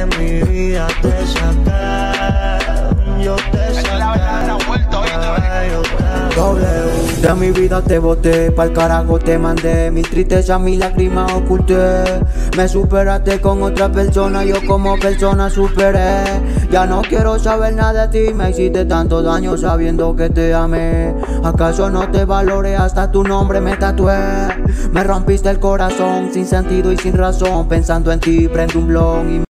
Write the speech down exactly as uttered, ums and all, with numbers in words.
mi vida te saqué, yo te saqué. De mi vida te boté, pa'l carajo te mandé. Mis tristezas, mis lágrimas oculté. Me superaste con otra persona, yo como persona superé. Ya no quiero saber nada de ti, me hiciste tanto daño sabiendo que te amé. ¿Acaso no te valoré? Hasta tu nombre me tatué. Me rompiste el corazón sin sentido y sin razón. Pensando en ti prendo un blon y